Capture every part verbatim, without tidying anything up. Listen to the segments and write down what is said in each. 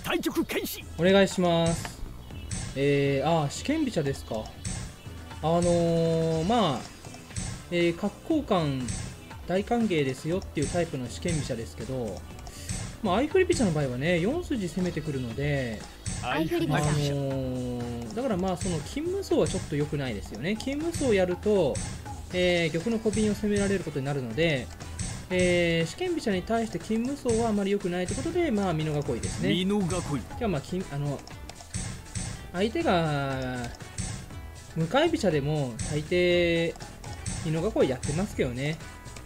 対局開始。 お願いします。えー、あー、試験飛車ですか。あのー、まあ、えー、角交換大歓迎ですよっていうタイプの試験飛車ですけど、まあ、相振り飛車の場合はね、よん筋攻めてくるので、 相振りあの飛車。 ー、だからまあ、その金無双はちょっと良くないですよね。金無双をやると、えー、玉の小瓶を攻められることになるので、えー、試験飛車に対して金無双はあまり良くないということで、まあ、美濃囲いですね。 美濃囲い。 今日はまあ金、あの、相手が向かい飛車でも大抵美濃囲いやってますけどね。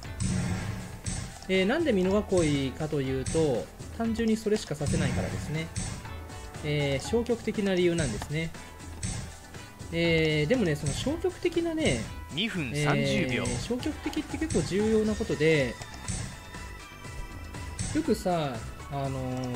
えー、なんで美濃囲いかというと、単純にそれしかさせないからですね。えー、消極的な理由なんですね。えー、でもね、その消極的なね、 にふんさんじゅうびょう、 えー、消極的って結構重要なことで、よくさ、あのー、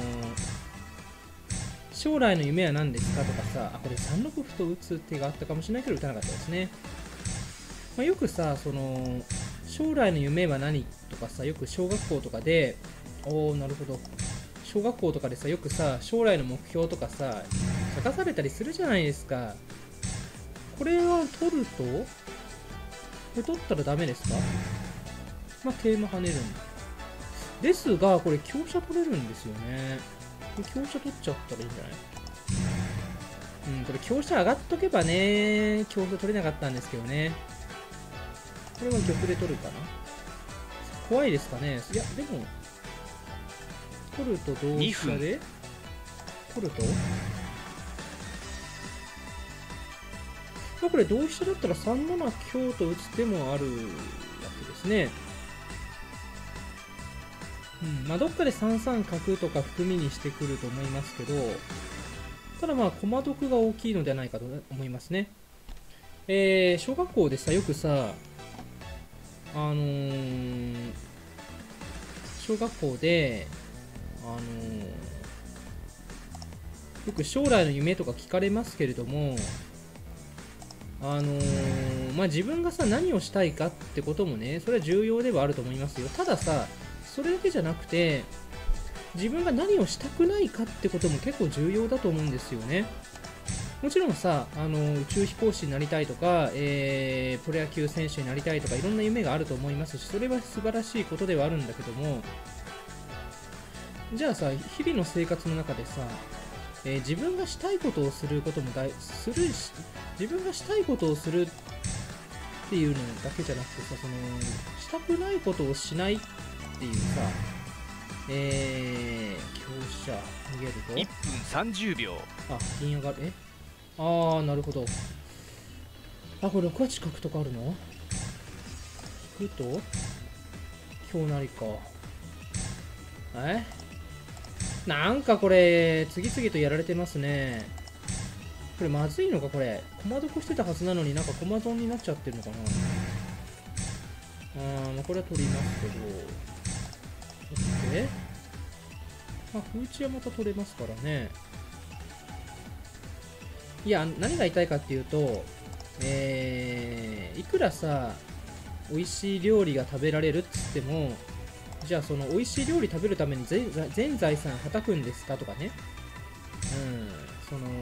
将来の夢は何ですかとかさ、あ、これさんろく歩と打つ手があったかもしれないけど打たなかったですね。まあ、よくさ、その将来の夢は何とかさ、よく小学校とかで、おおなるほど、小学校とかでさ、よくさ、将来の目標とかさ、書かされたりするじゃないですか。これは取ると、これ取ったらダメですか？まあ、桂馬跳ねるんですが、これ香車取れるんですよね。これ香車取っちゃったらいいんじゃない？うん、これ香車上がっとけばね、香車取れなかったんですけどね。これは玉で取るかな。怖いですかね。いや、でも、取ると同飛車で取ると、まあ、これ同飛車だったらさんなな香と打つ手もあるわけですね。うん、まあどっかでさんさん角とか含みにしてくると思いますけど、ただまあ駒得が大きいのではないかと思いますね。えー、小学校でさ、よくさ、あのー、小学校で、あのー、よく将来の夢とか聞かれますけれども、あのー、まあ自分がさ、何をしたいかってこともね、それは重要ではあると思いますよ。たださ、それだけじゃなくて、自分が何をしたくないかってことも結構重要だと思うんですよね。もちろんさ、あの宇宙飛行士になりたいとか、えー、プロ野球選手になりたいとか、いろんな夢があると思いますし、それは素晴らしいことではあるんだけども、じゃあさ、日々の生活の中でさ、えー、自分がしたいことをすることも大するし、自分がしたいことをするっていうのだけじゃなくてさ、そのしたくないことをしないっていうさ、えー、香車逃げるといっぷんさんじゅうびょう、 あ、銀上がる、えあー、なるほど。あ、これろくはち角とかあるの？引くと香成か。えなんかこれ、次々とやられてますね。これまずいのかこれ。駒得してたはずなのになんか駒損になっちゃってるのかな。あー、まあこれは取りますけど。そして、まあ、風打はまた取れますからね。いや、何が言いたいかっていうと、えー、いくらさ、美味しい料理が食べられるっつっても、じゃあその美味しい料理食べるために全全財産はたくんですかとかね。うん、その、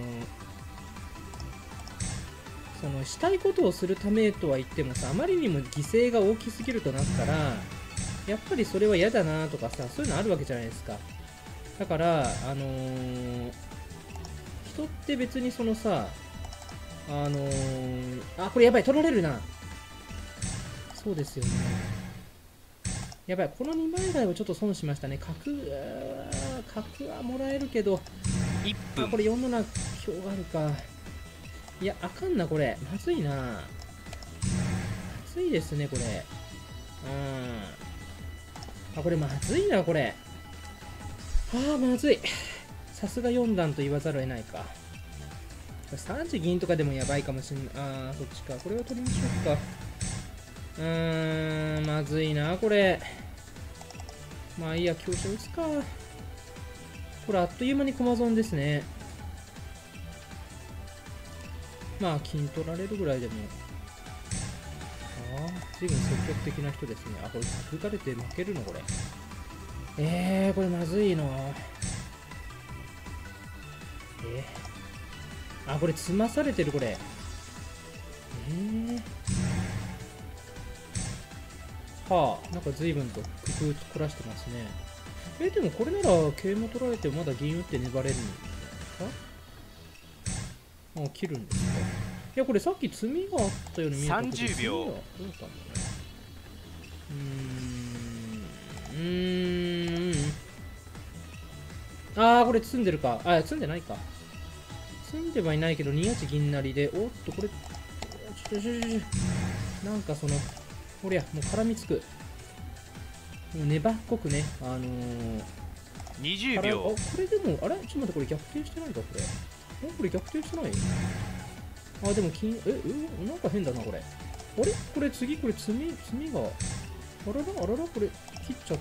そのしたいことをするためとは言ってもさ、あまりにも犠牲が大きすぎるとなったら、やっぱりそれは嫌だなとかさ、そういうのあるわけじゃないですか。だから、あのー、人って別にそのさ、あのー、あ、これやばい、取られるな。そうですよね。やばい、このにまい台はちょっと損しましたね。角、角はもらえるけど、 いっぷん、 あ、これよんなな票があるか。いや、あかんな、これ。まずいな。まずいですね、これ。うん。あ、これまずいな、これ。ああ、まずい。さすがよん段と言わざるを得ないか。さんじ銀とかでもやばいかもしんない。ああ、そっちか。これを取りましょうか。うーん、まずいな、これ。まあいいや、香車打つか。これあっという間に駒損ですね。まあ、金取られるぐらいでも。ああ、随分積極的な人ですね。あ、これ、角打たれて負けるの、これ。えー、これまずいの。 えー、あ、これ詰まされてる、これ。えー、はあ、なんか随分と工夫凝らしてますね。えー、でもこれなら桂馬取られてもまだ銀打って粘れるんですか？あ、切るんですか？いや、これさっき詰みがあったように見えたけど、 さんじゅうびょう。 詰みはどうしたんだろう。うーん、うーん。あー、これ詰んでるか。あ、詰んでないか。詰んではいないけど、にはち銀成で、おっと、これ、ちょちょちょちょ、なんかその、こりゃ、もう絡みつく。もう粘っこくね、あのー、 にじゅうあ、 びょう。 これでも、あれちょっと待って、これ逆転してないか、これ。え、これ逆転してない？あ、でも金、え、え、なんか変だな、これ。あれこれ次、これ、積み、積みが、あらら、あらら、これ、切っちゃって。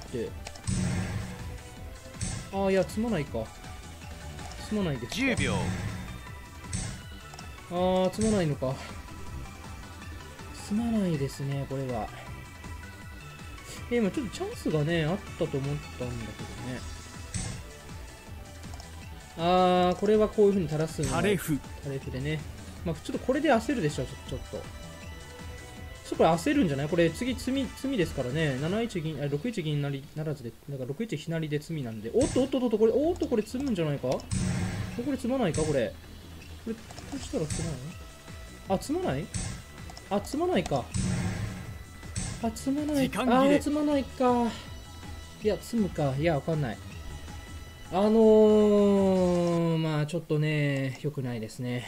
ああ、いや、積まないか。積まないですか。 じゅうびょう。 ああ、積まないのか。積まないですね、これは。え、今ちょっとチャンスがね、あったと思ったんだけどね。ああ、これはこういう風に垂らすのタレフ。 タレフでね。まあ、ちょっとこれで焦るでしょ、ちょちょっと。ちょっとこれ焦るんじゃない？これ次、詰み、詰みですからね。なな一銀、あ、ろく一銀なりならずで、だからろく一ひなりで詰みなんで。おっとおっとおっと、これ、おっとこれ詰むんじゃないか？これ詰まないかこれ。これ、こうしたら詰まない？あ、詰まない？あ、詰まないか。あ、積まない。あー、積まないか。いや、積むか。いや、わかんない。あのー、まあちょっとね、良くないですね。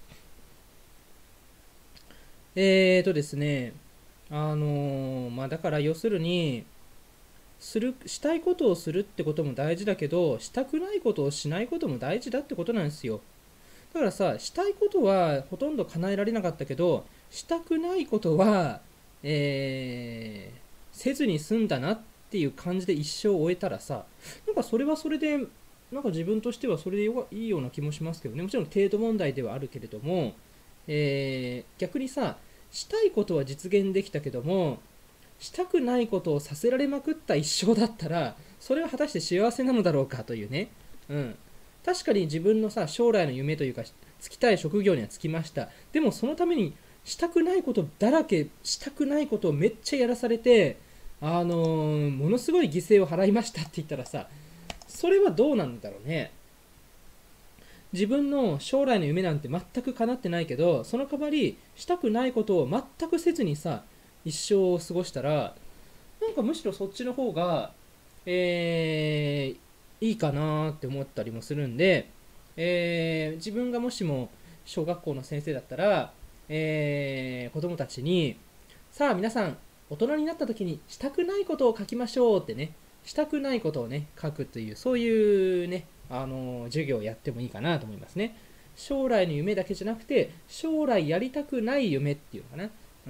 えーとですね、あのー、まあだから要するに、する、したいことをするってことも大事だけど、したくないことをしないことも大事だってことなんですよ。だからさ、したいことはほとんど叶えられなかったけど、したくないことは、えー、せずに済んだなっていう感じで一生終えたらさ、なんかそれはそれで、なんか自分としてはそれでよいいような気もしますけどね。もちろん程度問題ではあるけれども、えー、逆にさ、したいことは実現できたけども、したくないことをさせられまくった一生だったら、それは果たして幸せなのだろうかというね。うん。確かに自分のさ、将来の夢というか、就きたい職業には就きました。でもそのために、したくないことだらけ、したくないことをめっちゃやらされて、あのー、ものすごい犠牲を払いましたって言ったらさ、それはどうなんだろうね。自分の将来の夢なんて全く叶ってないけど、その代わり、したくないことを全くせずにさ、一生を過ごしたら、なんかむしろそっちの方が、えー、いいかなって思ったりもするんで、えー、自分がもしも小学校の先生だったら、えー、子供たちに、さあ皆さん、大人になった時にしたくないことを書きましょうってね、したくないことをね、書くという、そういうね、あのー、授業をやってもいいかなと思いますね。将来の夢だけじゃなくて、将来やりたくない夢っていうのかな。うん。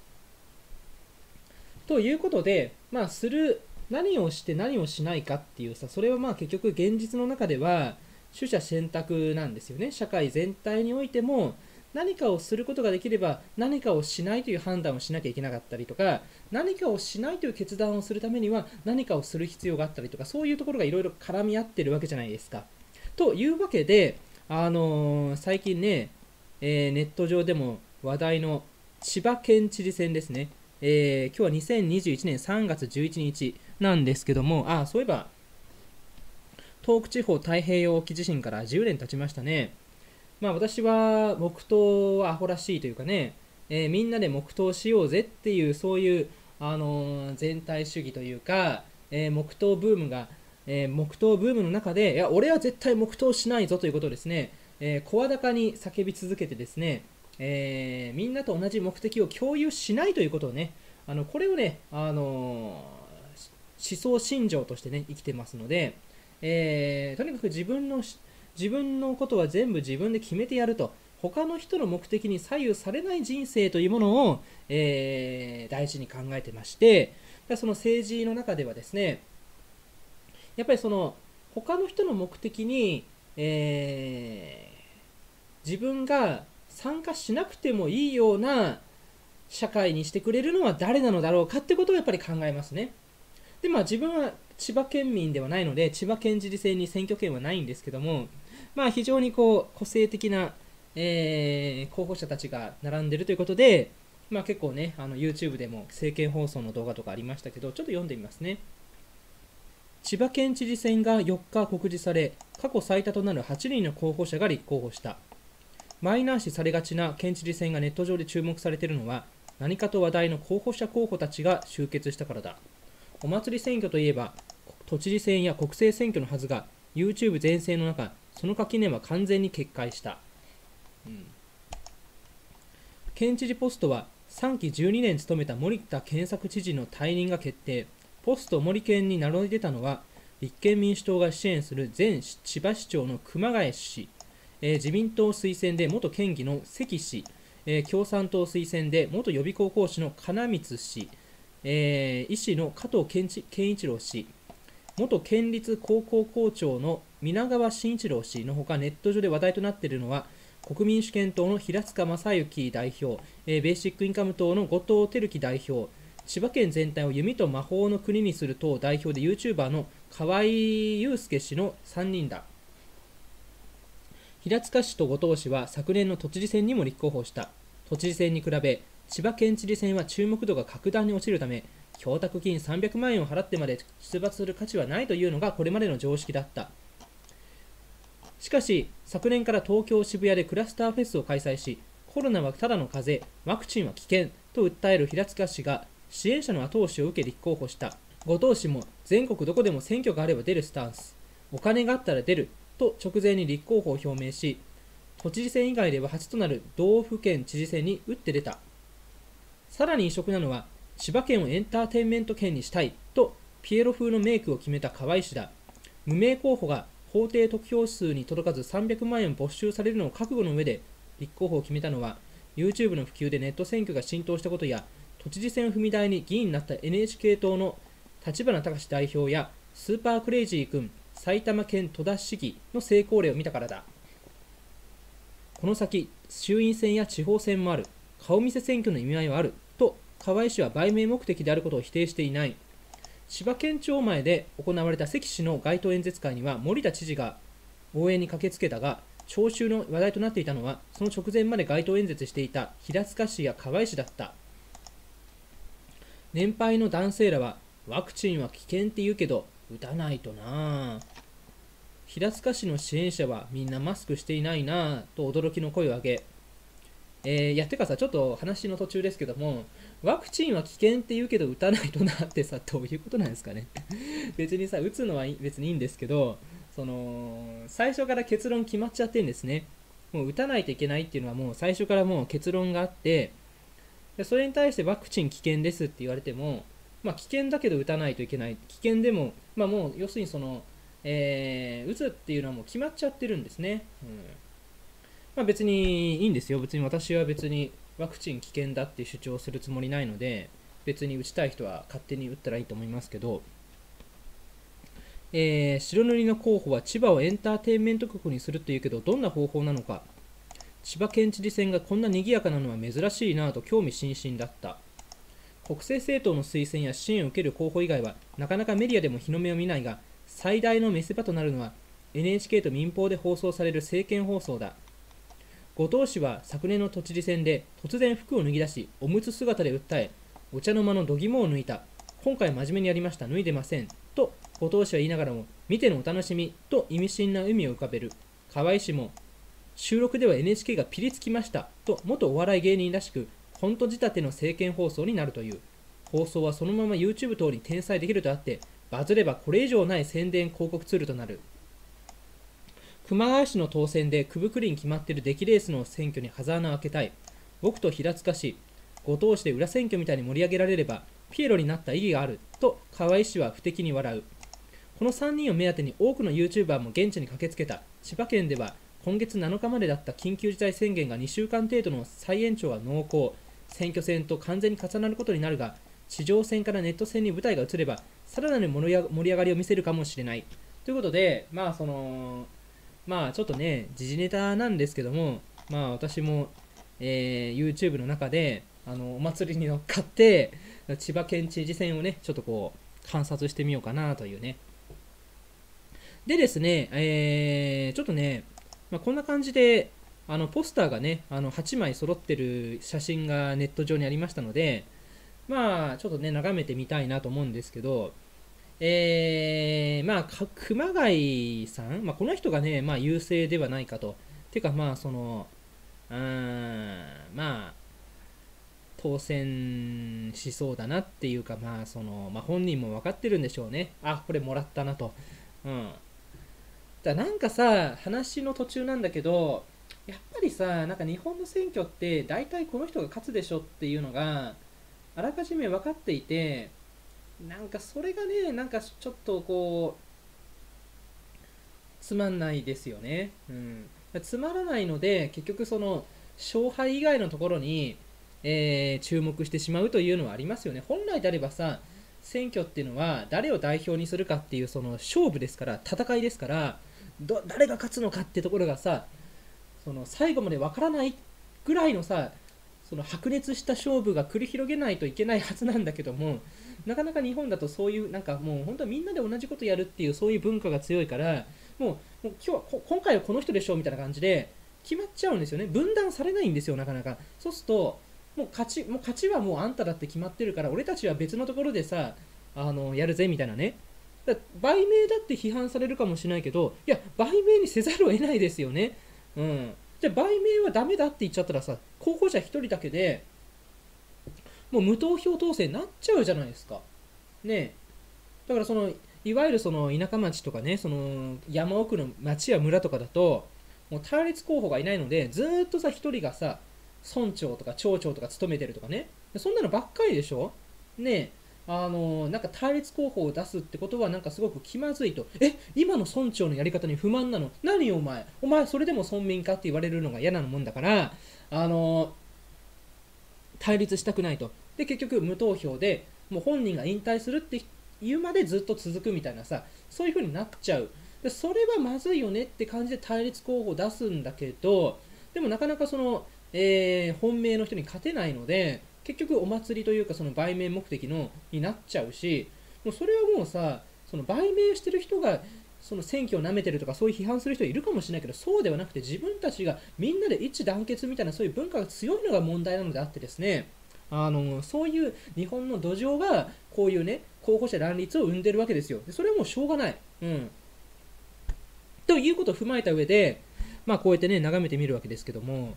ということで、まあ、する、何をして何をしないかっていうさ、それはまあ結局現実の中では、取捨選択なんですよね。社会全体においても、何かをすることができれば何かをしないという判断をしなきゃいけなかったりとか、何かをしないという決断をするためには何かをする必要があったりとか、そういうところがいろいろ絡み合ってるわけじゃないですか。というわけで、あのー、最近ね、えー、ネット上でも話題の千葉県知事選ですね。えー、今日はにせんにじゅういちねんさんがつじゅういちにちなんですけども、あ、そういえば東北地方太平洋沖地震からじゅうねん経ちましたね。まあ私は黙祷はアホらしいというかね、えーみんなで黙祷しようぜっていうそういう、あのー全体主義というか、えー黙祷ブームが、えー黙祷ブームの中で、いや、俺は絶対黙祷しないぞということをですね、えー声高に叫び続けてですね、えーみんなと同じ目的を共有しないということをね、あのこれをね、あのー思想信条としてね、生きてますので、えーとにかく自分のし自分のことは全部自分で決めてやると、他の人の目的に左右されない人生というものを、えー大事に考えてまして、その政治の中ではですね、やっぱりその他の人の目的に、えー自分が参加しなくてもいいような社会にしてくれるのは誰なのだろうかってことをやっぱり考えますね。で、まあ自分は千葉県民ではないので、千葉県知事選に選挙権はないんですけども、 まあ非常にこう個性的な、えー候補者たちが並んでるということで、まあ、結構ね、あの YouTube でも政見放送の動画とかありましたけど、ちょっと読んでみますね。千葉県知事選がよっか告示され、過去最多となるはちにんの候補者が立候補した。マイナー視されがちな県知事選がネット上で注目されているのは、何かと話題の候補者候補たちが集結したからだ。お祭り選挙といえば、都知事選や国政選挙のはずが、YouTube 全盛の中、その垣根は完全に決壊した。うん、県知事ポストは、さんきじゅうにねん務めた森田健作知事の退任が決定。ポスト森県に名乗り出たのは、立憲民主党が支援する前千葉市長の熊谷氏、えー、自民党推薦で元県議の関氏、えー、共産党推薦で元予備高校士の金光氏、えー、医師の加藤健一郎氏、元県立高校校長の皆川慎一郎氏のほか、ネット上で話題となっているのは、国民主権党の平塚正幸代表、えー、ベーシックインカム党の後藤輝樹代表、千葉県全体を弓と魔法の国にする党代表で YouTuber の河合祐介氏のさんにんだ。平塚氏と後藤氏は昨年の都知事選にも立候補した。都知事選に比べ、千葉県知事選は注目度が格段に落ちるため、供託金さんびゃくまんえんを払ってまで出馬する価値はないというのがこれまでの常識だった。しかし、昨年から東京・渋谷でクラスターフェスを開催し、コロナはただの風邪、ワクチンは危険と訴える平塚氏が支援者の後押しを受け立候補した。後藤氏も全国どこでも選挙があれば出るスタンス、お金があったら出ると直前に立候補を表明し、都知事選以外では初となる道府県知事選に打って出た。さらに異色なのは、千葉県をエンターテインメント県にしたいとピエロ風のメイクを決めた河合氏だ。無名候補が法定得票数に届かずさんびゃくまんえん没収されるのを覚悟の上で立候補を決めたのは、 YouTube の普及でネット選挙が浸透したことや、都知事選を踏み台に議員になった エヌエイチケー 党の立花孝志代表やスーパークレイジー君埼玉県戸田市議の成功例を見たからだ。この先、衆院選や地方選もある、顔見せ選挙の意味合いはあると河合氏は売名目的であることを否定していない。千葉県庁前で行われた関氏の街頭演説会には森田知事が応援に駆けつけたが、聴衆の話題となっていたのは、その直前まで街頭演説していた平塚氏や河合氏だった。年配の男性らは、ワクチンは危険って言うけど打たないとなぁ。平塚氏の支援者はみんなマスクしていないなぁと驚きの声を上げ、えー、いやてかさ、ちょっと話の途中ですけども、ワクチンは危険って言うけど打たないとなってさ、どういうことなんですかね。別にさ、打つのは別にいいんですけど、その最初から結論決まっちゃってるんですね。もう打たないといけないっていうのはもう最初からもう結論があって、それに対してワクチン危険ですって言われても、まあ、危険だけど打たないといけない、危険でも、まあ、もう要するにその、えー、打つっていうのはもう決まっちゃってるんですね。うん、まあ、別にいいんですよ。別に私は別にワクチン危険だって主張するつもりないので、別に打ちたい人は勝手に打ったらいいと思いますけど、えー、白塗りの候補は千葉をエンターテインメント国にするというけど、どんな方法なのか。千葉県知事選がこんな賑やかなのは珍しいなぁと興味津々だった。国政政党の推薦や支援を受ける候補以外はなかなかメディアでも日の目を見ないが、最大の見せ場となるのは エヌエイチケー と民放で放送される政見放送だ。後藤氏は昨年の都知事選で突然服を脱ぎ出し、おむつ姿で訴え、お茶の間の度肝を抜いた。今回真面目にやりました、脱いでませんと後藤氏は言いながらも、見てのお楽しみと意味深な笑みを浮かべる。河合氏も、収録では エヌエイチケー がピリつきましたと元お笑い芸人らしく、コント仕立ての政見放送になるという。放送はそのまま YouTube 等に転載できるとあって、バズればこれ以上ない宣伝広告ツールとなる。熊谷市の当選でくぶくりに決まっている出来レースの選挙にハザードを開けたい。僕と平塚氏、後藤氏で裏選挙みたいに盛り上げられれば、ピエロになった意義があると河合氏は不敵に笑う。このさんにんを目当てに多くの YouTuber も現地に駆けつけた。千葉県では今月なのかまでだった緊急事態宣言がにしゅうかん程度の再延長は濃厚。選挙戦と完全に重なることになるが、地上戦からネット戦に舞台が移れば、さらなる盛り上がりを見せるかもしれない。ということで、まあその、まあちょっとね、時事ネタなんですけども、まあ私も、えー、YouTube の中で、あの、お祭りに乗っかって、千葉県知事選をね、ちょっとこう、観察してみようかなというね。でですね、えー、ちょっとね、 まあ、こんな感じであのポスターがねあのはちまい揃ってる写真がネット上にありましたので、まあちょっとね眺めてみたいなと思うんですけど、えー、まあか熊谷さん、まあ、この人がね、まあ、優勢ではないかと。ていうかまあそのうーんまあ当選しそうだなっていうか、まあその、まあ、本人も分かってるんでしょうね。あ、これもらったなと。うん。だなんかさ、話の途中なんだけど、やっぱりさ、なんか日本の選挙って大体この人が勝つでしょっていうのがあらかじめ分かっていて、なんかそれがね、なんかちょっとこう、つまんないですよね。うん。つまらないので、結局その、勝敗以外のところに、えー注目してしまうというのはありますよね。本来であればさ、選挙っていうのは誰を代表にするかっていうその勝負ですから、戦いですから、ど誰が勝つのかってところがさ、その最後までわからないぐらいのさ、その白熱した勝負が繰り広げないといけないはずなんだけども、なかなか日本だとそういうなんかもう本当はみんなで同じことやるっていうそういう文化が強いから、もうもう今日はこ今回はこの人でしょうみたいな感じで決まっちゃうんですよね。分断されないんですよ、なかなか。そうするともう勝ちもう勝ちはもうあんただって決まってるから、俺たちは別のところでさあのやるぜみたいなね。だ売名だって批判されるかもしれないけど、いや売名にせざるを得ないですよね。うん。じゃあ売名はダメだって言っちゃったらさ、候補者ひとりだけでもう無投票当選になっちゃうじゃないですか。ねえ。だからそのいわゆるその田舎町とかね、その山奥の町や村とかだともう対立候補がいないので、ずーっとさひとりがさ村長とか町長とか務めてるとかね、そんなのばっかりでしょ。ねえ。あのなんか対立候補を出すってことはなんかすごく気まずいと。え、今の村長のやり方に不満なの？何お前お前それでも村民かって言われるのが嫌なもんだから、あの対立したくないと。で結局無投票でもう本人が引退するって言うまでずっと続くみたいなさ、そういう風になっちゃう。でそれはまずいよねって感じで対立候補を出すんだけど、でもなかなかその、えー本命の人に勝てないので、結局お祭りというかその売名目的のになっちゃうし、もうそれはもうさ、その売名してる人がその選挙を舐めてるとかそういう批判する人いるかもしれないけど、そうではなくて自分たちがみんなで一致団結みたいなそういう文化が強いのが問題なのであってですね、あのそういう日本の土壌がこういうね候補者乱立を生んでるわけですよ。でそれはもうしょうがない。うん。ということを踏まえた上で、まあこうやってね眺めてみるわけですけども、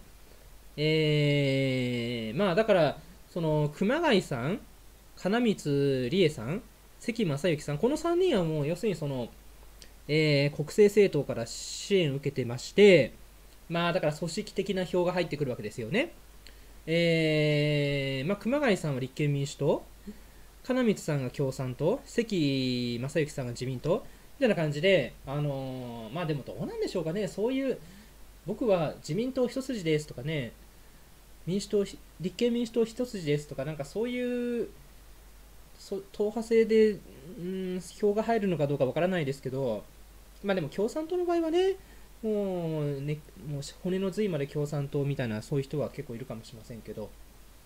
えー、まあだからその熊谷さん、金光理恵さん、関正幸さん、このさんにんはもう要するにその、えー国政政党から支援を受けてまして、まあだから組織的な票が入ってくるわけですよね。えーまあ、熊谷さんは立憲民主党、金光さんが共産党、関正幸さんが自民党みたいな感じで、あのーまあでもどうなんでしょうかね、そういう、僕は自民党一筋ですとかね、民主党、立憲民主党一筋ですとか、なんかそういうそ党派制で、うん、票が入るのかどうかわからないですけど、まあでも共産党の場合はね、もうね、もう骨の髄まで共産党みたいな、そういう人は結構いるかもしれませんけど、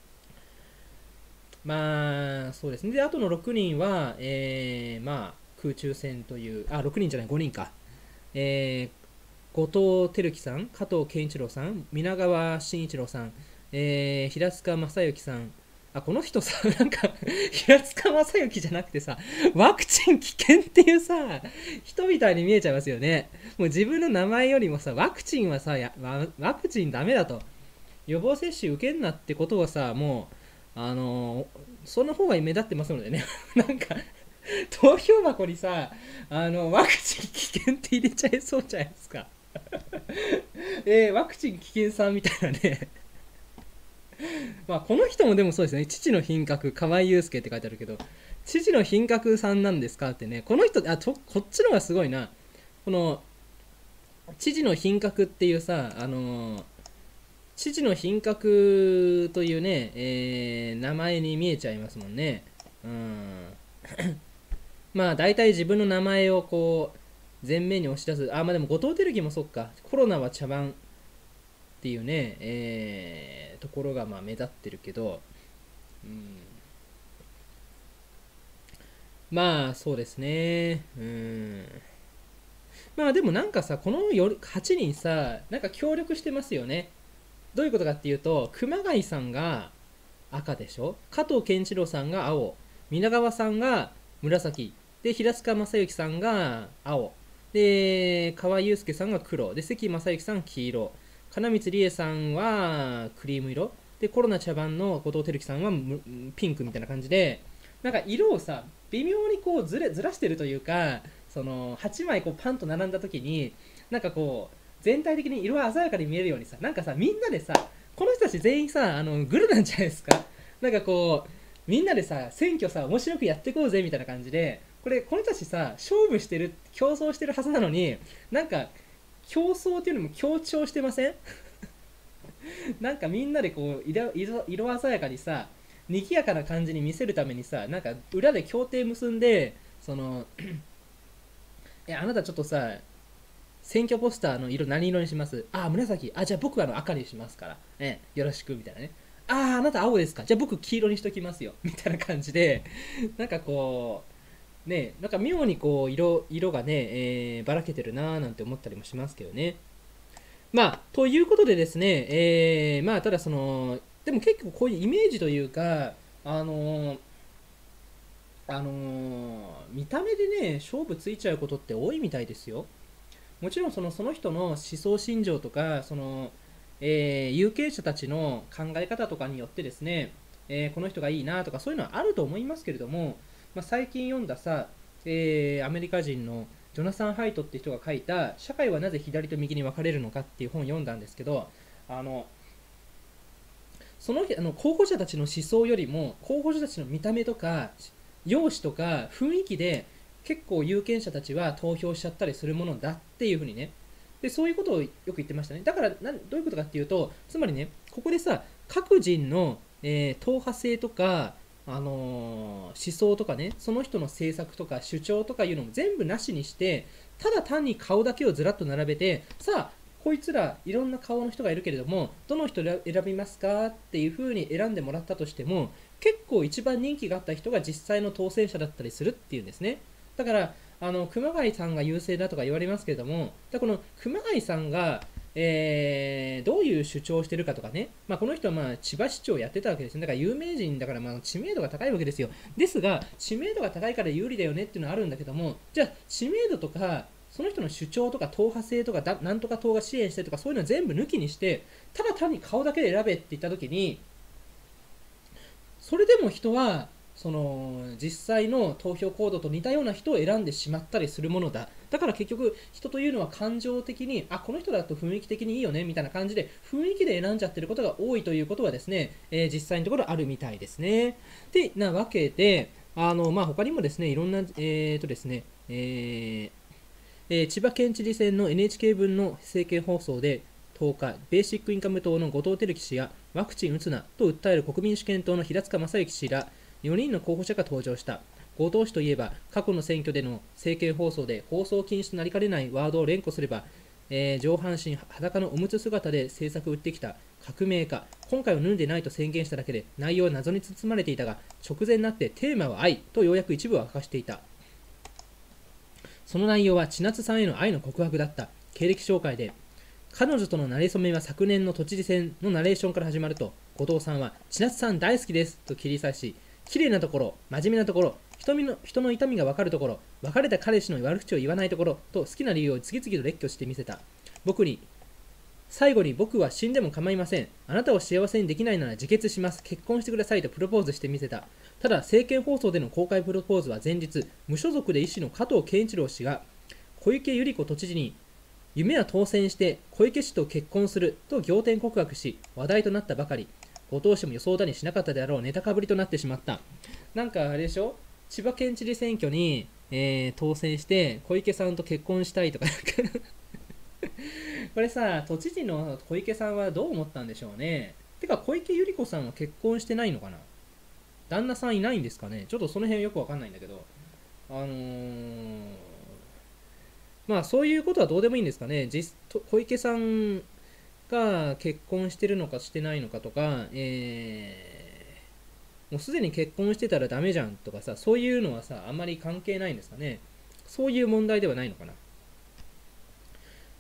まあ、そうですね。で、あとのろくにんは、えー、まあ、空中戦という、あ、ろくにんじゃない、ごにんか。えー、後藤輝樹さん、加藤健一郎さん、皆川慎一郎さん、えー、平塚正幸さん、あ、この人さ、なんか平塚正幸じゃなくてさ、ワクチン危険っていうさ、人みたいに見えちゃいますよね。もう自分の名前よりもさ、ワクチンはさ、やワワクチンダメだと。予防接種受けんなってことはさ、もう、あのーその方が目立ってますのでね。なんか、投票箱にさ、あの、ワクチン危険って入れちゃいそうじゃないですか。えー、ワクチン危険さんみたいなね。まあ、この人もでもそうですね。父の品格、河合祐介って書いてあるけど、父の品格さんなんですかってね。この人、あ、とこっちの方がすごいな。この、父の品格っていうさ、あのー父の品格というね、えー名前に見えちゃいますもんね。うん。まあ、大体自分の名前をこう、前面に押し出す。あ、まあでも、後藤輝樹もそっか。コロナは茶番っていうね、えーところがまあ目立ってるけど、うん、まあ、そうですね。うん。 まあでもなんかさ、このよはちにんさ、なんか協力してますよね。どういうことかっていうと、熊谷さんが赤でしょ、加藤健一郎さんが青、皆川さんが紫、で、平塚正幸さんが青、で、河合祐介さんが黒、で、関正幸さん黄色、金光理恵さんはクリーム色、で、コロナ茶番の後藤輝樹さんはピンクみたいな感じで、なんか色をさ、微妙にこうずれずらしてるというか、そのはちまいこうパンと並んだ時に、なんかこう、全体的に色鮮やかに見えるようにさ、なんかさ、みんなでさ、この人たち全員さ、あのグルなんじゃないですか。なんかこう、みんなでさ、選挙さ、面白くやっていこうぜみたいな感じで、これ、この人たちさ、勝負してる、競争してるはずなのに、なんか、競争っていうのも強調してません？なんかみんなでこう色、色色鮮やかにさ、賑やかな感じに見せるためにさ、なんか裏で協定結んで、その、え、あなたちょっとさ、選挙ポスターの色何色にします？あ、紫。あ、じゃあ僕はあの赤にしますから。ね、よろしく、みたいなね。ああ、あなた青ですか。じゃあ僕黄色にしときますよ。みたいな感じで、なんかこう、ね、なんか妙にこう、色、色がね、えーばらけてるなーなんて思ったりもしますけどね。まあ、ということでですね、えー、まあ、ただその、でも結構こういうイメージというか、あのーあのー見た目でね、勝負ついちゃうことって多いみたいですよ。もちろんそのその人の思想信条とかその、えー有権者たちの考え方とかによってですね、えーこの人がいいなとかそういうのはあると思いますけれども、まあ、最近読んださ、えーアメリカ人のジョナサン・ハイトって人が書いた「社会はなぜ左と右に分かれるのか」っていう本を読んだんですけど、あのそのあの候補者たちの思想よりも候補者たちの見た目とか容姿とか雰囲気で結構有権者たちは投票しちゃったりするものだっていうふうにね、でそういうことをよく言ってましたね。だからなどういうことかっていうと、つまりね、ここでさ、各人の、えー党派性とか、あのー思想とかね、その人の政策とか主張とかいうのも全部なしにして、ただ単に顔だけをずらっと並べて、さあこいつらいろんな顔の人がいるけれども、どの人選びますかっていう風に選んでもらったとしても、結構一番人気があった人が実際の当選者だったりするっていうんですね。だからあの熊谷さんが優勢だとか言われますけれども、だこの熊谷さんが、えーどういう主張をしてるかとかね、まあ、この人はまあ千葉市長をやってたわけですね。だから有名人だからまあ知名度が高いわけですよ。ですが、知名度が高いから有利だよねっていうのはあるんだけども、じゃあ知名度とかその人の主張とか党派性とかだなんとか党が支援してとかそういうのは全部抜きにして、ただ単に顔だけで選べって言った時に、それでも人はその実際の投票行動と似たような人を選んでしまったりするものだ。だから結局人というのは感情的に、あ、この人だと雰囲気的にいいよねみたいな感じで雰囲気で選んじゃってることが多いということはですね、えー実際のところあるみたいですね。でなわけで、あのまあ他にもですね、いろんなえーとですね、えーえー千葉県知事選の エヌエイチケー 分の政見放送でとおか、ベーシックインカム党の後藤輝樹氏やワクチン打つなと訴える国民主権党の平塚正幸氏らよにんの候補者が登場した。後藤氏といえば、過去の選挙での政見放送で放送禁止となりかねないワードを連呼すれば、えー上半身裸のおむつ姿で政策を打ってきた革命家、今回は脱んでないと宣言しただけで内容は謎に包まれていたが、直前になってテーマは愛とようやく一部を明かしていた。その内容は千夏さんへの愛の告白だった。経歴紹介で、彼女との馴れ初めは昨年の都知事選のナレーションから始まると、後藤さんは千夏さん大好きですと切り差し、綺麗なところ、真面目なところ、人の人の痛みが分かるところ、別れた彼氏の悪口を言わないところと好きな理由を次々と列挙してみせた。僕に、最後に僕は死んでも構いません。あなたを幸せにできないなら自決します。結婚してくださいとプロポーズしてみせた。ただ、政見放送での公開プロポーズは前日、無所属で医師の加藤健一郎氏が、小池百合子都知事に、夢は当選して小池氏と結婚すると仰天告白し、話題となったばかり。後藤氏も予想だにしなかったであろうネタかぶりとなってしまった。なんかあれでしょ、千葉県知事選挙に、えー当選して小池さんと結婚したいとかこれさ、都知事の小池さんはどう思ったんでしょうね。てか、小池百合子さんは結婚してないのかな。旦那さんいないんですかね。ちょっとその辺よくわかんないんだけど。あのー、まあそういうことはどうでもいいんですかね。実と小池さんが結婚してるのかしてないのかとか、えー、もうすでに結婚してたらダメじゃんとかさ、そういうのはさ、あんまり関係ないんですかね。そういう問題ではないのかな。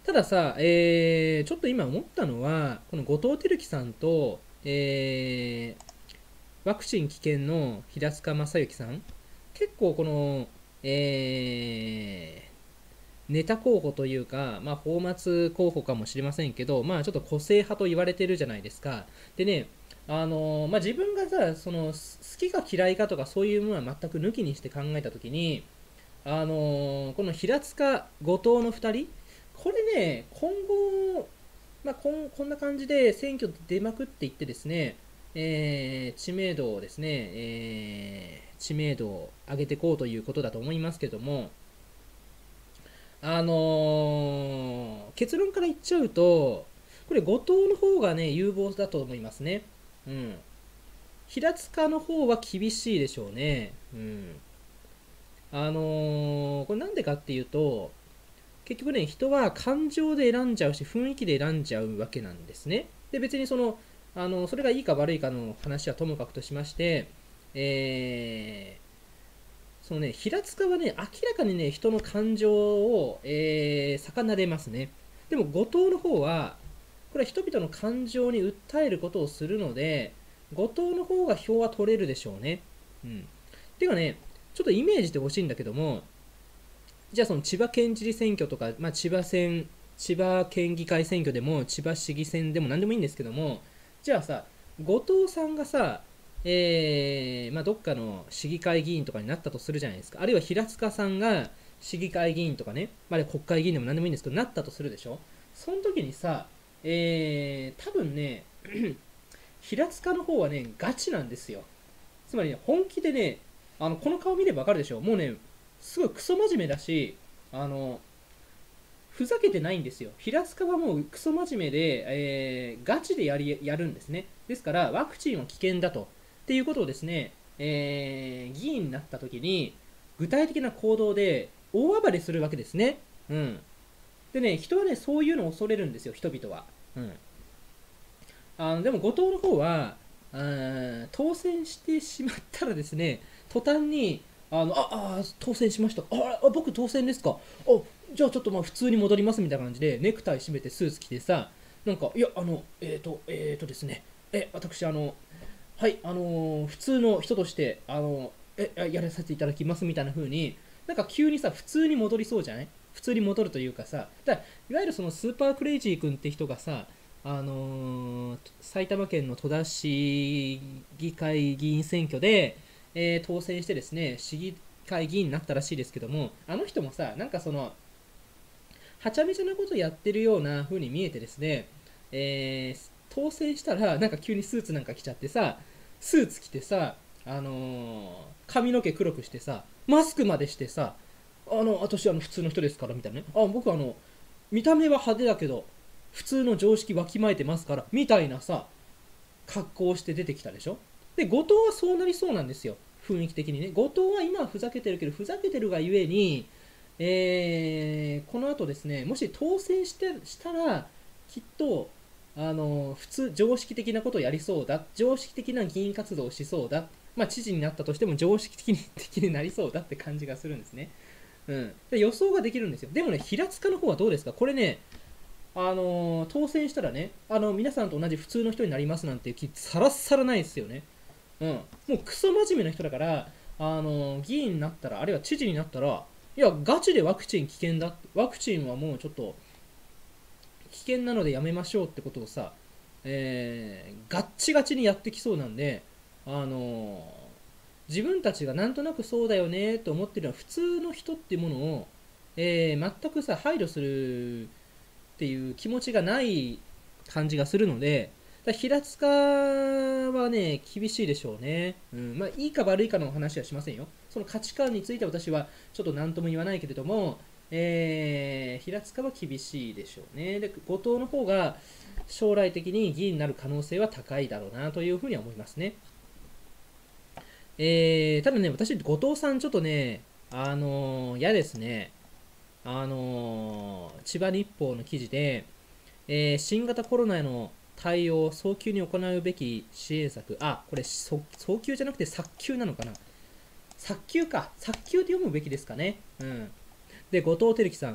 たださ、えー、ちょっと今思ったのは、この後藤輝樹さんと、えー、ワクチン危険の平塚正幸さん、結構この、えー、ネタ候補というか、まあ、フォーマツ候補かもしれませんけど、まあ、ちょっと個性派と言われてるじゃないですか。でね、あのーまあ、自分がさ、その、好きか嫌いかとかそういうものは全く抜きにして考えたときに、あのーこの平塚、後藤のふたり、これね、今後、まあ、こんこんな感じで選挙出まくっていってですね、えー知名度をですね、えー知名度を上げていこうということだと思いますけども、あのー結論から言っちゃうと、これ後藤の方がね、有望だと思いますね。うん。平塚の方は厳しいでしょうね。うん。あのーこれなんでかっていうと、結局ね、人は感情で選んじゃうし、雰囲気で選んじゃうわけなんですね。で、別にその、あの、それがいいか悪いかの話はともかくとしまして、えー、そのね、平塚はね、明らかにね、人の感情を、えー、逆なでますね。でも、後藤の方は、これは人々の感情に訴えることをするので、後藤の方が票は取れるでしょうね。うん。ていうかね、ちょっとイメージしてほしいんだけども、じゃあその千葉県知事選挙とか、まあ、千葉選、千葉県議会選挙でも、千葉市議選でも何でもいいんですけども、じゃあさ、後藤さんがさ、えー、まあ、どっかの市議会議員とかになったとするじゃないですか。あるいは平塚さんが市議会議員とかね、まあ、国会議員でも何でもいいんですけど、なったとするでしょ。その時にさ、えー、多分ね、平塚の方はね、ガチなんですよ。つまりね、本気でね、あの、この顔見ればわかるでしょ。もうね、すごいクソ真面目だし、あの、ふざけてないんですよ。平塚はもうクソ真面目で、えーガチでやりやるんですね。ですから、ワクチンは危険だと。っていうことをですね、えー議員になった時に、具体的な行動で大暴れするわけですね。うん。でね、人はね、そういうのを恐れるんですよ、人々は。うん。あのでも、後藤の方は、あー当選してしまったらですね、途端に、あの、あ、あ、当選しました。あ、あ僕当選ですか。あ、じゃあちょっとまあ普通に戻りますみたいな感じで、ネクタイ締めてスーツ着てさ、なんか、いや、あの、えっ、ー、と、えっ、ー、とですね、え、私、あの、はい、あのー普通の人として、あのえ、やらせていただきますみたいな風に、なんか急にさ、普通に戻りそうじゃない？普通に戻るというかさ、だからいわゆるそのスーパークレイジー君って人がさ、あのー埼玉県の戸田市議会議員選挙で、えー当選してですね、市議会議員になったらしいですけども、あの人もさ、なんかその、はちゃめちゃなことやってるような風に見えてですね、えー当選したら、なんか急にスーツなんか着ちゃってさ、スーツ着てさ、あのー髪の毛黒くしてさ、マスクまでしてさ、あの、私あの普通の人ですからみたいなね。あ、僕あの、見た目は派手だけど、普通の常識わきまえてますから、みたいなさ、格好をして出てきたでしょ。で、後藤はそうなりそうなんですよ。雰囲気的にね。後藤は今はふざけてるけど、ふざけてるがゆえに、えーこの後ですね、もし当選してしたら、きっと、あの、普通、常識的なことをやりそうだ。常識的な議員活動をしそうだ。まあ、知事になったとしても常識的に的になりそうだって感じがするんですね。うん。で、予想ができるんですよ。でもね、平塚の方はどうですか？これね、あのー当選したらね、あの、皆さんと同じ普通の人になりますなんていう気さらさらないですよね。うん。もうクソ真面目な人だから、あのー議員になったら、あるいは知事になったら、いや、ガチでワクチン危険だ。ワクチンはもうちょっと危険なのでやめましょうってことをさ、えー、ガッチガチにやってきそうなんで、あのー自分たちがなんとなくそうだよねと思ってるのは普通の人っていうものを、えー全くさ、配慮するっていう気持ちがない感じがするので、だ平塚はね、厳しいでしょうね。うん、まあ、いいか悪いかの話はしませんよ。その価値観について私はちょっと何とも言わないけれども、えー、平塚は厳しいでしょうね。で、後藤の方が将来的に議員になる可能性は高いだろうなというふうには思いますね。えー、ただね、私、後藤さんちょっとね、あのー嫌ですね。あのー千葉日報の記事で、えー新型コロナへの対応を早急に行うべき支援策。あ、これ、そ早急じゃなくて早急なのかな。早急か。早急って読むべきですかね。うん。で、後藤輝樹さん。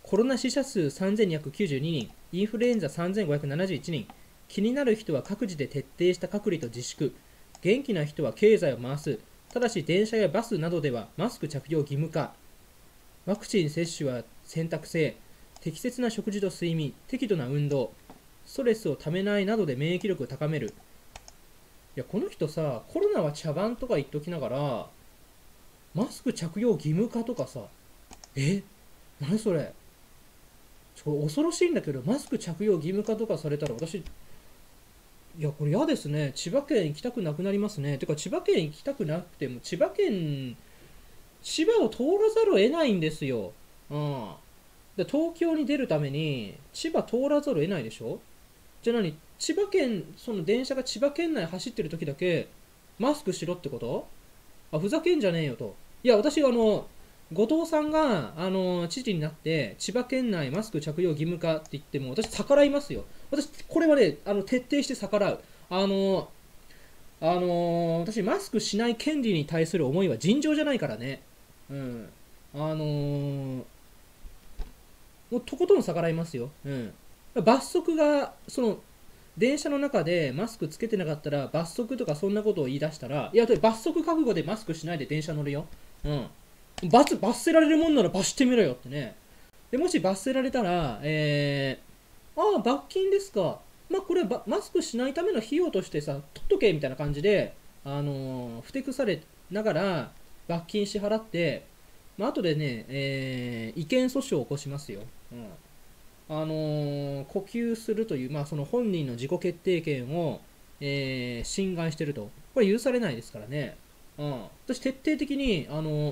コロナ死者数さんぜんにひゃくきゅうじゅうににん、インフルエンザさんぜんごひゃくななじゅういちにん、気になる人は各自で徹底した隔離と自粛、元気な人は経済を回す、ただし電車やバスなどではマスク着用義務化、ワクチン接種は選択制、適切な食事と睡眠、適度な運動、ストレスをためないなどで免疫力を高める。いや、この人さ、コロナは茶番とか言っときながら、マスク着用義務化とかさ、え何それ、ちょ恐ろしいんだけど、マスク着用義務化とかされたら私、いや、これ嫌ですね。千葉県行きたくなくなりますね。てか、千葉県行きたくなくても、千葉県、千葉を通らざるを得ないんですよ。うん。で、東京に出るために、千葉通らざるを得ないでしょ。じゃあ何、千葉県、その電車が千葉県内走ってる時だけ、マスクしろってこと？あ、ふざけんじゃねえよと。いや、私、あの、後藤さんが、あの、知事になって、千葉県内マスク着用義務化って言っても、私、逆らいますよ。私、これはね、あの、徹底して逆らう。あの、あの、私、マスクしない権利に対する思いは尋常じゃないからね。うん。あのー、もうとことん逆らいますよ。うん。罰則が、その、電車の中でマスクつけてなかったら罰則とかそんなことを言い出したら、いや、罰則覚悟でマスクしないで電車乗るよ。うん。罰、罰せられるもんなら罰してみろよってね。で、もし罰せられたら、えー、ああ、罰金ですか。まあ、これはマスクしないための費用としてさ、取っとけみたいな感じで、あのー、ふてくされながら罰金支払って、まあ後でね、えー、違憲訴訟を起こしますよ。うんあのー、呼吸するという、まあ、その本人の自己決定権を、えー、侵害していると。これ許されないですからね。うん、私、徹底的に、あのー、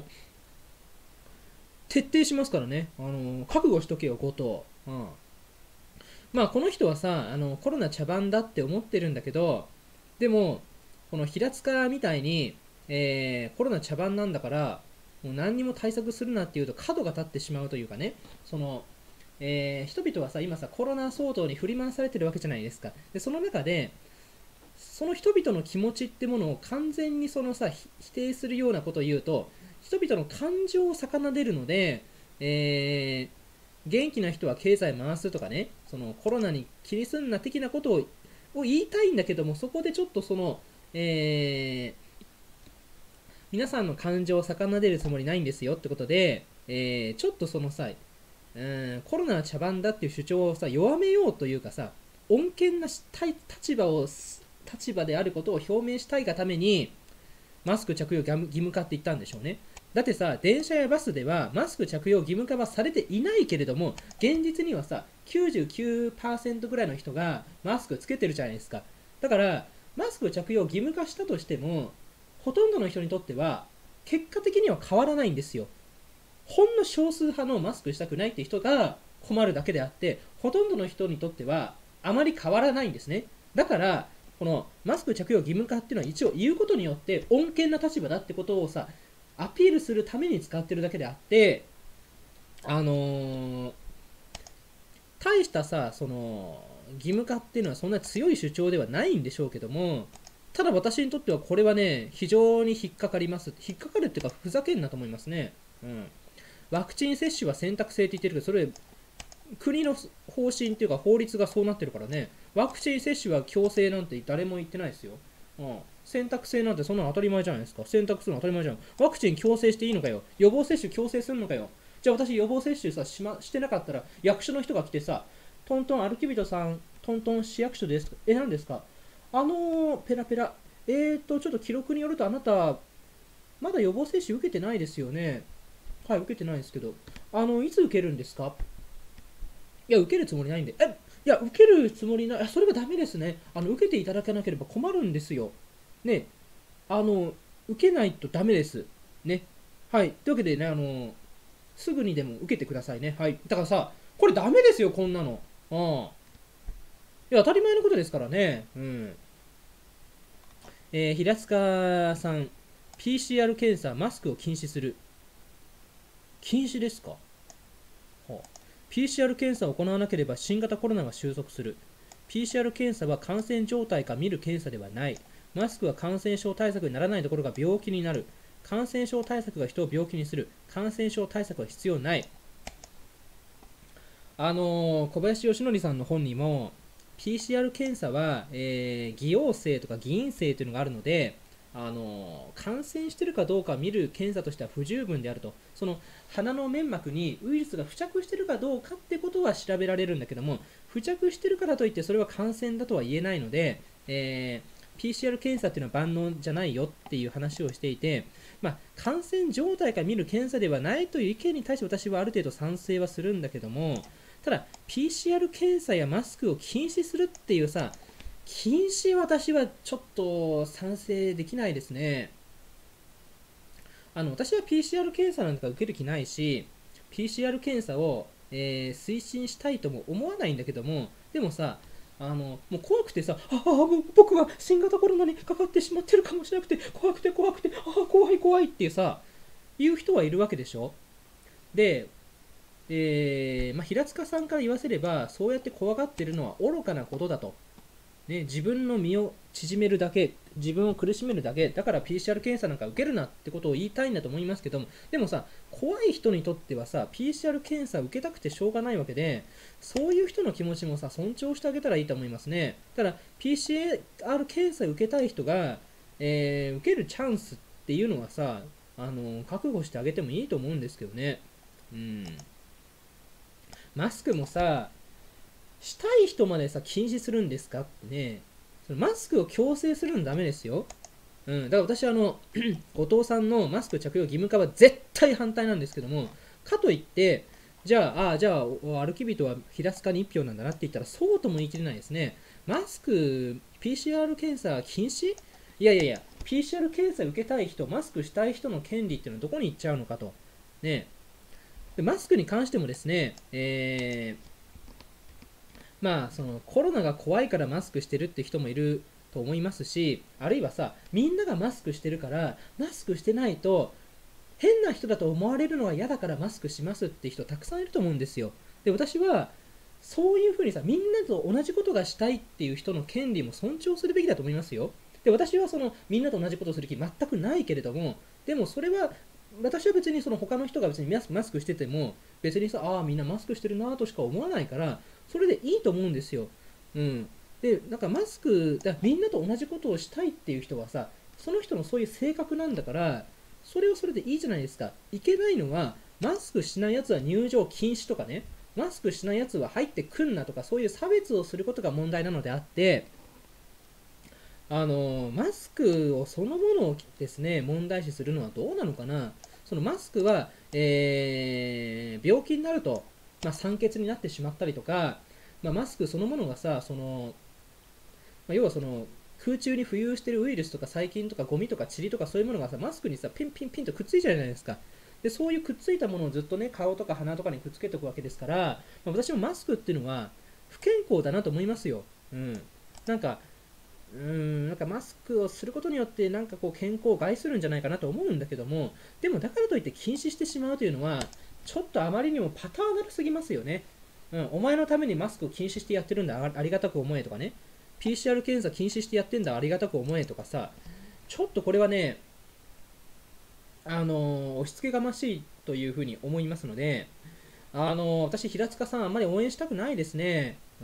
徹底しますからね。あのー、覚悟しとけよ、後藤。うん、まあ、この人はさ、あのコロナ茶番だって思ってるんだけど、でも、この平塚みたいに、えー、コロナ茶番なんだから、もう何にも対策するなっていうと角が立ってしまうというかね、その、えー、人々はさ、今さ、コロナ騒動に振り回されてるわけじゃないですか。で、その中で、その人々の気持ちってものを完全にそのさ、否定するようなことを言うと、人々の感情を逆でるので、えー、元気な人は経済回すとかね、そのコロナに気にすんな的なことをを言いたいんだけども、そこでちょっとその、えー、皆さんの感情を逆でるつもりないんですよってことで、えー、ちょっとそのさ、うんコロナは茶番だっていう主張をさ弱めようというかさ、穏健な立場を立場であることを表明したいがためにマスク着用義務化って言ったんでしょうね。だってさ、電車やバスではマスク着用義務化はされていないけれども、現実にはさ きゅうじゅうきゅうパーセント ぐらいの人がマスクつけてるじゃないですか。だからマスク着用義務化したとしても、ほとんどの人にとっては結果的には変わらないんですよ。ほんの少数派のマスクしたくないって人が困るだけであって、ほとんどの人にとってはあまり変わらないんですね。だからこのマスク着用義務化っていうのは一応言うことによって穏健な立場だってことをさアピールするために使ってるだけであって、あのー、大したさその義務化っていうのはそんな強い主張ではないんでしょうけども、ただ私にとってはこれはね非常に引っかかります。引っかかるっていうかふざけんなと思いますね。うんワクチン接種は選択制って言ってるけど、それ国の方針っていうか法律がそうなってるからね。ワクチン接種は強制なんて誰も言ってないですよ。うん、選択制なんてそんなの当たり前じゃないですか。選択するの当たり前じゃん。ワクチン強制していいのかよ。予防接種強制するのかよ。じゃあ私予防接種さ し,、ま、してなかったら役所の人が来てさ、トントン歩き人さん、トントン市役所です。え、何ですか。あのー、ペラペラ。えーと、ちょっと記録によるとあなた、まだ予防接種受けてないですよね。はい、受けてないですけど、あの、いつ受けるんですか。いや、受けるつもりないんで。え、いや、受けるつもりない。それはダメですね。あの、受けていただかなければ困るんですよ。ね、あの、受けないとダメです。ね。はい。というわけでね、あの、すぐにでも受けてくださいね。はい。だからさ、これダメですよ、こんなの。うん。いや、当たり前のことですからね。うん。えー、平塚さん、ピーシーアール 検査、マスクを禁止する。禁止ですか、はあ、ピーシーアール 検査を行わなければ新型コロナが収束する。 ピーシーアール 検査は感染状態か見る検査ではない。マスクは感染症対策にならないところが病気になる。感染症対策が人を病気にする。感染症対策は必要ない。 あのー小林義則さんの本にも ピーシーアール 検査は、えー、偽陽性とか偽陰性というのがあるので、あのー感染してるかどうかを見る検査としては不十分であると。その鼻の粘膜にウイルスが付着してるかどうかってことは調べられるんだけども、付着してるからといってそれは感染だとは言えないので、えー ピーシーアール 検査っていうのは万能じゃないよっていう話をしていて、まあ、感染状態から見る検査ではないという意見に対して私はある程度賛成はするんだけども、ただ ピーシーアール 検査やマスクを禁止するっていうさ、禁止は私はちょっと賛成できないですね。あの私は ピーシーアール 検査なんか受ける気ないし、ピーシーアール 検査を、えー推進したいとも思わないんだけども、でもさ、あのもう怖くてさ、ああ、僕は新型コロナにかかってしまってるかもしれなくて、怖くて怖くて、ああ、怖い怖いっていうさ、いう人はいるわけでしょ。で、えーまあ、平塚さんから言わせれば、そうやって怖がってるのは愚かなことだと。ね、自分の身を縮めるだけ、自分を苦しめるだけ、だから ピーシーアール 検査なんか受けるなってことを言いたいんだと思いますけども、でもさ、怖い人にとってはさ、ピーシーアール 検査を受けたくてしょうがないわけで、そういう人の気持ちもさ、尊重してあげたらいいと思いますね。ただ、ピーシーアール 検査を受けたい人が、えー受けるチャンスっていうのはさ、あの覚悟してあげてもいいと思うんですけどね。うん。マスクもさ、したい人までさ、禁止するんですかってね、そのマスクを強制するのダメですよ。うん、だから私はあの、後藤さんのマスク着用義務化は絶対反対なんですけども、かといって、じゃあ、ああ、じゃあ、歩き人は平塚にいち票なんだなって言ったら、そうとも言い切れないですね。マスク、ピーシーアール 検査禁止いやいやいや、ピーシーアール 検査受けたい人、マスクしたい人の権利っていうのはどこに行っちゃうのかと。ね、でマスクに関してもですね、えーまあ、そのコロナが怖いからマスクしてるって人もいると思いますし、あるいはさ、みんながマスクしてるから、マスクしてないと変な人だと思われるのは嫌だからマスクしますって人たくさんいると思うんですよ。で、私はそういうふうにさ、みんなと同じことがしたいっていう人の権利も尊重するべきだと思いますよ。で、私はそのみんなと同じことをする気全くないけれども、でもそれは私は別にその他の人が別にマスマスクしてても別にさ、ああみんなマスクしてるなとしか思わないから、それでいいと思うんですよ。うん。で、なんかマスクだみんなと同じことをしたいっていう人はさ、その人のそういう性格なんだから、それはそれでいいじゃないですか。いけないのはマスクしないやつは入場禁止とかね、マスクしないやつは入ってくんなとか、そういう差別をすることが問題なのであって、あのマスクをそのものをですね、問題視するのはどうなのかな。そのマスクは、えー病気になると、まあ、酸欠になってしまったりとか、まあ、マスクそのものがさ、そのまあ、要はその空中に浮遊しているウイルスとか細菌とかゴミとか塵とかそういうものがさ、マスクにさ、ピンピンピンとくっついちゃうじゃないですか。で、そういうくっついたものをずっとね、顔とか鼻とかにくっつけておくわけですから、まあ、私もマスクっていうのは不健康だなと思いますよ。うん。なんか、うーん、なんかマスクをすることによってなんかこう健康を害するんじゃないかなと思うんだけども、でもだからといって禁止してしまうというのは、ちょっとあまりにもパターナルすぎますよね。うん、お前のためにマスクを禁止してやってるんだ、あありがたく思えとかね。ピーシーアール 検査禁止してやってんだ、ありがたく思えとかさ、ちょっとこれはね、あのー押し付けがましいというふうに思いますので、あのー私、平塚さん、あんまり応援したくないですね。うん。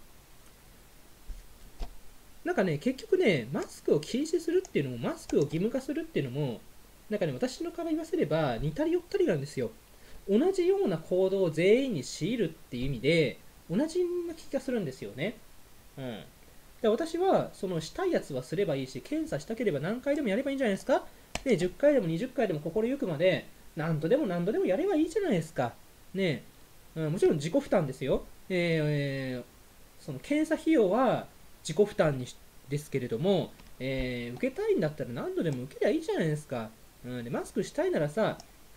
なんかね、結局ね、マスクを禁止するっていうのも、マスクを義務化するっていうのも、なんかね、私のから言わせれば、似たり寄ったりなんですよ。同じような行動を全員に強いるっていう意味で、同じような気がするんですよね。うん。で私は、そのしたいやつはすればいいし、検査したければ何回でもやればいいんじゃないですか。ね、じゅっかいでもにじゅっかいでも心ゆくまで、何度でも何度でもやればいいじゃないですか。ね、うん、もちろん自己負担ですよ。えーその検査費用は自己負担にですけれども、えー受けたいんだったら何度でも受けりゃいいじゃないですか。うん、でマスクしたいならさ、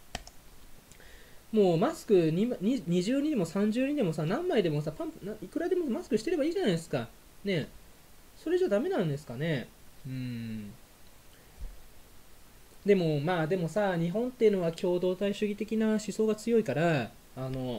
もうマスクにににじゅうにでもさんじゅうにでもさ、何枚でもさ、パンいくらでもマスクしてればいいじゃないですか。ね、それじゃダメなんですかね。うん。でもまあでもさ、日本っていうのは共同体主義的な思想が強いから、あの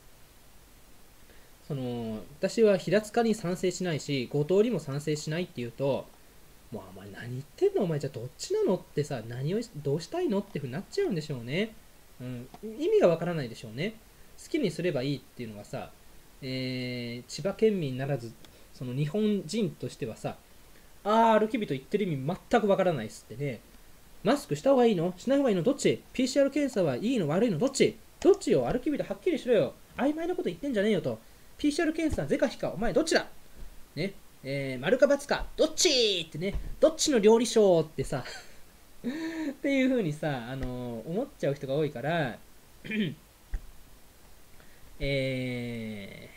その私は平塚に賛成しないし、後藤にも賛成しないっていうと、もうお前何言ってんのお前、じゃあどっちなのってさ、何をどうしたいのってふうになっちゃうんでしょうね。うん、意味がわからないでしょうね。 好きにすればいいっていうのがさ、えー千葉県民ならず、その日本人としてはさ、あー、歩き人言ってる意味全くわからないっすってね。マスクした方がいいのしない方がいいのどっち？ ピーシーアール 検査はいいの悪いのどっち？どっちよ？歩き人はっきりしろよ。曖昧なこと言ってんじゃねえよと。ピーシーアール 検査是か非かお前どっちだね。えー、丸か×かどっちってね。どっちの料理賞ってさっていう風にさ、あのー思っちゃう人が多いからえ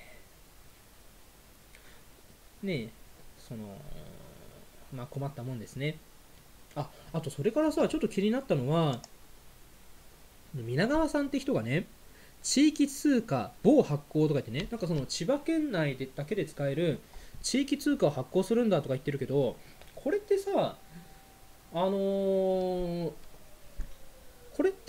ー、ねえ、その、まあ困ったもんですね。あ、あとそれからさ、ちょっと気になったのは、皆川さんって人がね、地域通貨某発行とか言ってね、なんかその千葉県内でだけで使える地域通貨を発行するんだとか言ってるけど、これってさ、あのーこれって、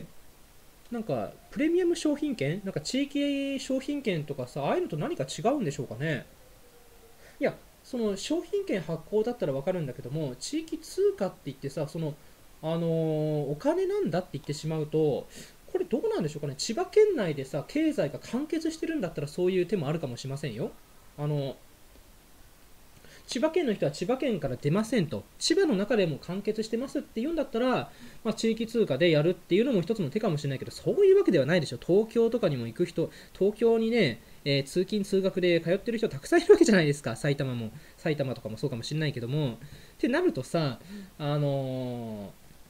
なんかプレミアム商品券なんか地域商品券とかさ、ああいうのと何か違うんでしょうかね。いや、その商品券発行だったらわかるんだけども、地域通貨って言ってさ、その、あのーお金なんだって言ってしまうと、これどうなんでしょうかね。千葉県内でさ、経済が完結してるんだったらそういう手もあるかもしれませんよ。あの、千葉県の人は千葉県から出ませんと、千葉の中でも完結してますって言うんだったら、まあ、地域通貨でやるっていうのも一つの手かもしれないけど、そういうわけではないでしょ。東京とかにも行く人、東京にね、えー通勤通学で通ってる人たくさんいるわけじゃないですか。埼玉も、埼玉とかもそうかもしれないけども。ってなるとさ、あのー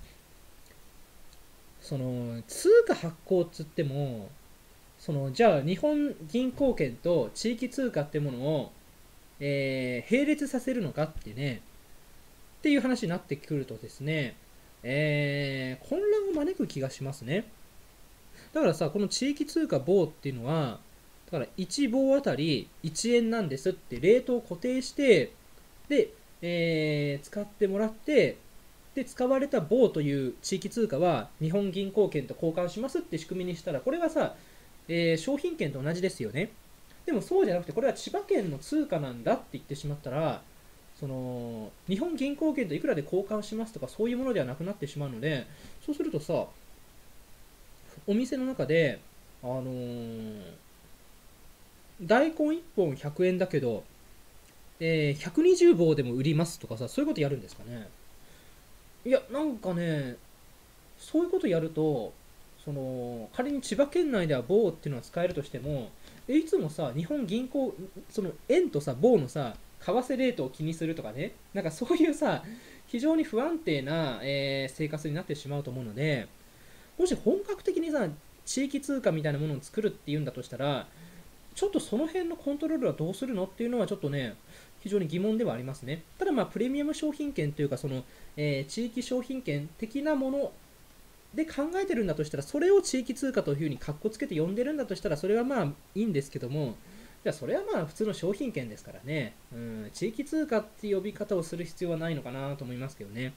その通貨発行っつっても、そのじゃあ日本銀行券と地域通貨ってものを、えー並列させるのかってね、っていう話になってくるとですね、えー混乱を招く気がしますね。だからさ、この地域通貨棒っていうのは、だからいち棒あたりいちえんなんですってレートを固定して、で、えー使ってもらって、で、使われた棒という地域通貨は日本銀行券と交換しますって仕組みにしたら、これはさ、えー商品券と同じですよね。でもそうじゃなくて、これは千葉県の通貨なんだって言ってしまったら、その日本銀行券といくらで交換しますとかそういうものではなくなってしまうので、そうするとさ、お店の中で、あのー大根いっぽんひゃくえんだけど、えーひゃくにじゅう棒でも売りますとかさ、そういうことやるんですかね。いや、なんかね、そういうことやると、その仮に千葉県内では棒っていうのは使えるとしても、えいつもさ、日本銀行、その円とさ、棒のさ、為替レートを気にするとかね、なんかそういうさ、非常に不安定な、えー生活になってしまうと思うので、もし本格的にさ、地域通貨みたいなものを作るっていうんだとしたら、ちょっとその辺のコントロールはどうするのっていうのはちょっとね、非常に疑問ではありますね。ただまあ、プレミアム商品券というか、その、えー地域商品券的なもので考えてるんだとしたら、それを地域通貨というふうに格好つけて呼んでるんだとしたら、それはまあいいんですけども、じゃあそれはまあ普通の商品券ですからね、うん、地域通貨って呼び方をする必要はないのかなと思いますけどね。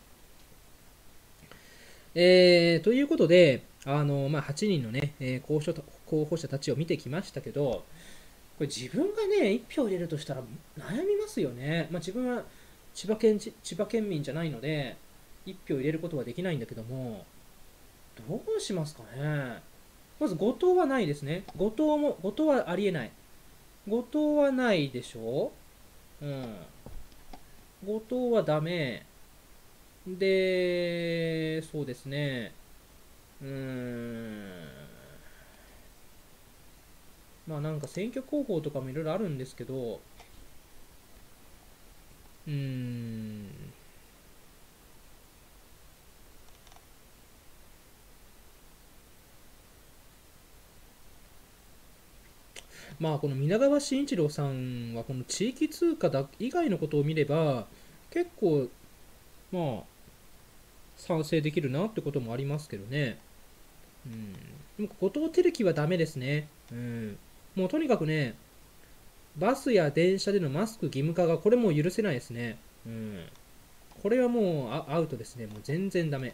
えー、ということで、あのまあ、はちにんのね、えー候補者候補者たちを見てきましたけど、これ自分がね、いち票入れるとしたら悩みますよね。まあ、自分は千葉県千葉県民じゃないので、いち票入れることはできないんだけども、どうしますかね。まず後藤はないですね。後藤も、後藤はありえない。後藤はないでしょう。うん。後藤はダメ。で、そうですね。うーん。まあなんか選挙広報とかもいろいろあるんですけど、うーん。まあこの皆川慎一郎さんはこの地域通貨だ以外のことを見れば結構まあ賛成できるなってこともありますけどね。うん。でも後藤輝樹はダメですね。うん。もうとにかくね、バスや電車でのマスク義務化がこれもう許せないですね。うん。これはもうアアウトですね。もう全然ダメ。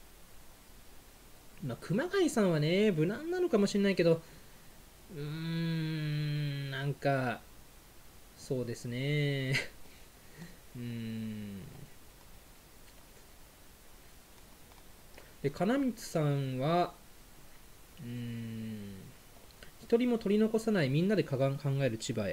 まあ熊谷さんはね、無難なのかもしれないけど、うーん、なんか、そうですね。うーん。で、金光さんは、うーん、 一人も取り残さない、みんなで考える千葉へ。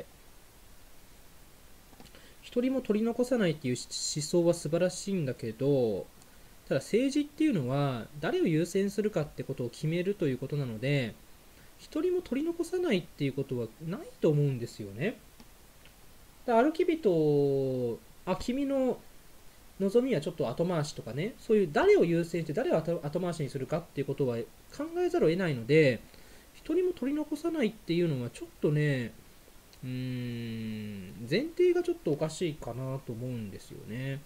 一人も取り残さないっていう思想は素晴らしいんだけど、ただ政治っていうのは誰を優先するかってことを決めるということなので、一人も取り残さないっていうことはないと思うんですよね。だ歩き人、あ、君の望みはちょっと後回しとかね、そういう誰を優先して誰を後後回しにするかっていうことは考えざるを得ないので、一人も取り残さないっていうのはちょっとね、うーん、前提がちょっとおかしいかなと思うんですよね。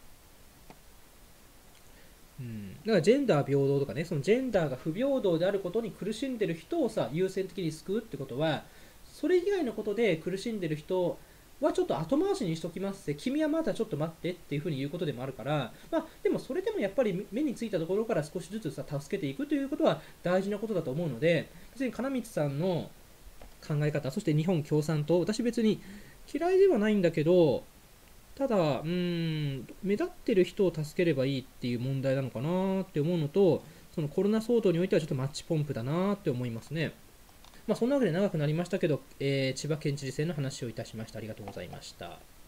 うん、だからジェンダー平等とかね、そのジェンダーが不平等であることに苦しんでる人をさ、優先的に救うってことは、それ以外のことで苦しんでる人はちょっと後回しにしときますって、君はまだちょっと待ってっていうふうに言うことでもあるから、まあ、でもそれでもやっぱり目についたところから少しずつさ、助けていくということは大事なことだと思うので、別に金光さんの考え方、そして日本共産党、私別に嫌いではないんだけど、ただ、うーん、目立ってる人を助ければいいっていう問題なのかなって思うのと、そのコロナ騒動においてはちょっとマッチポンプだなって思いますね。まあ、そんなわけで長くなりましたけど、えー千葉県知事選の話をいたしました。ありがとうございました。